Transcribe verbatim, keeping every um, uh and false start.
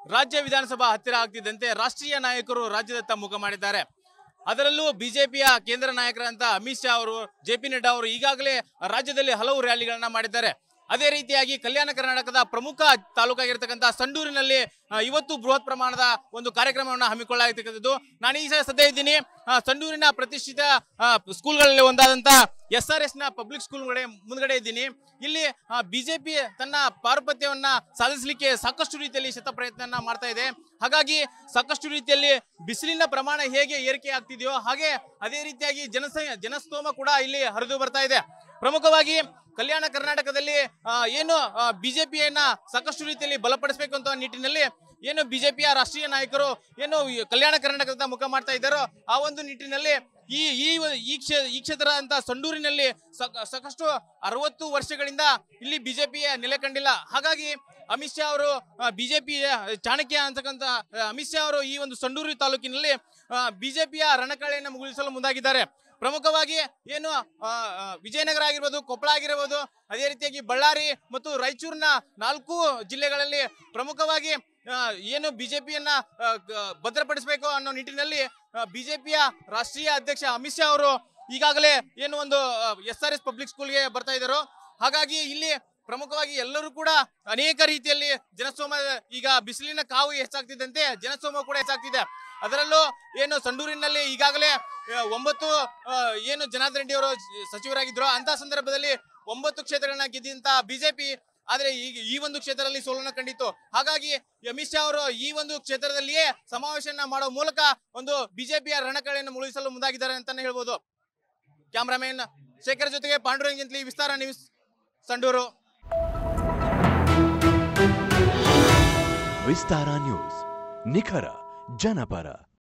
ರಾಜ್ಯ ವಿಧಾನಸಭಾ ಹತ್ತಿರ ಆಗ್ತಿದ್ದಂತೆ ರಾಷ್ಟ್ರೀಯ ನಾಯಕರು ರಾಜ್ಯದತ್ತ ಮುಖ ಮಾಡಿದ್ದಾರೆ. ಅದರಲ್ಲೂ ಬಿಜೆಪಿಯ ಕೇಂದ್ರ ನಾಯಕರಂತ ಅಮಿತ್ ಶಾ ಅವರು, ಜೆ ಪಿ ನಡ್ಡಾ ಅವರು ಈಗಾಗಲೇ ರಾಜ್ಯದಲ್ಲಿ ಹಲವು ರ್ಯಾಲಿಗಳನ್ನ ಮಾಡಿದ್ದಾರೆ. ಅದೇ ರೀತಿಯಾಗಿ ಕಲ್ಯಾಣ ಕರ್ನಾಟಕದ ಪ್ರಮುಖ ತಾಲೂಕಾಗಿರ್ತಕ್ಕಂಥ ಸಂಡೂರಿನಲ್ಲಿ ಇವತ್ತು ಬೃಹತ್ ಪ್ರಮಾಣದ ಒಂದು ಕಾರ್ಯಕ್ರಮವನ್ನು ಹಮ್ಮಿಕೊಳ್ಳಲಾಗಿರ್ತಕ್ಕಂಥದ್ದು. ನಾನು ಈ ಸದ್ಯ ಇದ್ದೀನಿ ಸಂಡೂರಿನ ಪ್ರತಿಷ್ಠಿತ ಸ್ಕೂಲ್ಗಳಲ್ಲಿ ಒಂದಾದಂತ ಎಸ್ ಆರ್ ಎಸ್ ನ ಪಬ್ಲಿಕ್ ಸ್ಕೂಲ್ ಮುಂದ್ಗಡೆ ಇದ್ದೀನಿ. ಇಲ್ಲಿ ಬಿಜೆಪಿ ತನ್ನ ಪಾರುಪತ್ಯವನ್ನ ಸಾಧಿಸಲಿಕ್ಕೆ ಸಾಕಷ್ಟು ರೀತಿಯಲ್ಲಿ ಶತ ಪ್ರಯತ್ನ ಮಾಡ್ತಾ ಇದೆ. ಹಾಗಾಗಿ ಸಾಕಷ್ಟು ರೀತಿಯಲ್ಲಿ ಬಿಸಿಲಿನ ಪ್ರಮಾಣ ಹೇಗೆ ಏರಿಕೆ ಆಗ್ತಿದೆಯೋ ಹಾಗೆ ಅದೇ ರೀತಿಯಾಗಿ ಜನಸ ಜನಸ್ತೋಮ ಕೂಡ ಇಲ್ಲಿ ಹರಿದು ಬರ್ತಾ ಇದೆ. ಪ್ರಮುಖವಾಗಿ ಕಲ್ಯಾಣ ಕರ್ನಾಟಕದಲ್ಲಿ ಏನು ಬಿಜೆಪಿಯನ್ನ ಸಾಕಷ್ಟು ರೀತಿಯಲ್ಲಿ ಬಲಪಡಿಸಬೇಕು ಅಂತ ನಿಟ್ಟಿನಲ್ಲಿ ಏನು ಬಿಜೆಪಿಯ ರಾಷ್ಟ್ರೀಯ ನಾಯಕರು ಏನು ಕಲ್ಯಾಣ ಕರ್ನಾಟಕದ ಮುಖ ಮಾಡ್ತಾ ಇದ್ದಾರೋ ಆ ಒಂದು ನಿಟ್ಟಿನಲ್ಲಿ ಈ ಈ ಈ ಕ್ಷೇ ಈ ಕ್ಷೇತ್ರ ಅಂತ ಸಂಡೂರಿನಲ್ಲಿ ಸಾಕಷ್ಟು ಅರವತ್ತು ವರ್ಷಗಳಿಂದ ಇಲ್ಲಿ ಬಿಜೆಪಿಯ ನೆಲೆ ಕಂಡಿಲ್ಲ. ಹಾಗಾಗಿ ಅಮಿತ್ ಶಾ ಅವರು ಬಿಜೆಪಿ ಚಾಣಕ್ಯ ಅಂತಕ್ಕಂಥ ಅಮಿತ್ ಶಾ ಅವರು ಈ ಒಂದು ಸಂಡೂರು ತಾಲೂಕಿನಲ್ಲಿ ಬಿಜೆಪಿಯ ರಣಕಳೆಯನ್ನು ಮುಗಿಸಲು ಮುಂದಾಗಿದ್ದಾರೆ. ಪ್ರಮುಖವಾಗಿ ಏನು ವಿಜಯನಗರ ಆಗಿರ್ಬೋದು, ಕೊಪ್ಪಳ ಆಗಿರಬಹುದು, ಅದೇ ರೀತಿಯಾಗಿ ಬಳ್ಳಾರಿ ಮತ್ತು ರಾಯಚೂರಿನ ನಾಲ್ಕು ಜಿಲ್ಲೆಗಳಲ್ಲಿ ಪ್ರಮುಖವಾಗಿ ಏನು ಬಿಜೆಪಿಯನ್ನ ಭದ್ರಪಡಿಸಬೇಕು ಅನ್ನೋ ನಿಟ್ಟಿನಲ್ಲಿ ಬಿಜೆಪಿಯ ರಾಷ್ಟ್ರೀಯ ಅಧ್ಯಕ್ಷ ಅಮಿತ್ ಶಾ ಅವರು ಈಗಾಗಲೇ ಏನು ಒಂದು ಎಸ್ ಆರ್ ಎಸ್ ಪಬ್ಲಿಕ್ ಸ್ಕೂಲ್ಗೆ ಬರ್ತಾ ಇದ್ದಾರೋ ಹಾಗಾಗಿ ಇಲ್ಲಿ ಪ್ರಮುಖವಾಗಿ ಎಲ್ಲರೂ ಕೂಡ ಅನೇಕ ರೀತಿಯಲ್ಲಿ ಜನಸ್ತೋಮ, ಈಗ ಬಿಸಿಲಿನ ಕಾವು ಹೆಚ್ಚಾಗ್ತಿದ್ದಂತೆ ಜನಸ್ತೋಮ ಕೂಡ ಹೆಚ್ಚಾಗ್ತಿದೆ. ಅದರಲ್ಲೂ ಏನು ಸಂಡೂರಿನಲ್ಲಿ ಈಗಾಗಲೇ ಒಂಬತ್ತು ಏನು ಜನಾರ್ದನ್ ರೆಡ್ಡಿ ಅವರು ಸಚಿವರಾಗಿದ್ರು ಅಂತ ಸಂದರ್ಭದಲ್ಲಿ ಒಂಬತ್ತು ಕ್ಷೇತ್ರಗಳನ್ನ ಗೆದ್ದಂತ ಬಿಜೆಪಿ ಆದ್ರೆ ಈಗ ಈ ಒಂದು ಕ್ಷೇತ್ರದಲ್ಲಿ ಸೋಲನ್ನು ಕಂಡಿತ್ತು. ಹಾಗಾಗಿ ಅಮಿತ್ ಶಾ ಅವರು ಈ ಒಂದು ಕ್ಷೇತ್ರದಲ್ಲಿಯೇ ಸಮಾವೇಶನ ಮಾಡೋ ಮೂಲಕ ಒಂದು ಬಿಜೆಪಿಯ ರಣಕಳೆಯನ್ನು ಮುಳುಗಿಸಲು ಮುಂದಾಗಿದ್ದಾರೆ ಅಂತಾನೆ ಹೇಳ್ಬೋದು. ಕ್ಯಾಮ್ರಾಮನ್ ಶೇಖರ್ ಜೊತೆಗೆ ಪಾಂಡುರಂಗಂತ್ಲಿ, ವಿಸ್ತಾರ ನ್ಯೂಸ್, ಸಂಡೂರು. ವಿಸ್ತಾರ ನ್ಯೂಸ್, ನಿಖರ ಜನಪರ.